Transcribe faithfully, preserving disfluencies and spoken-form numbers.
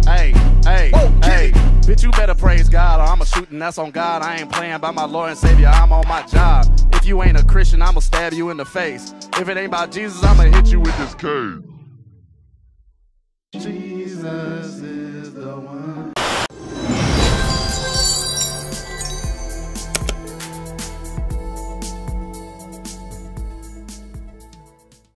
Hey, hey, hey, bitch, you better praise God or I'ma shoot and that's on God. I ain't playing by my Lord and Savior, I'm on my job. If you ain't a Christian, I'ma stab you in the face. If it ain't about Jesus, I'ma hit you with this cane. Jesus is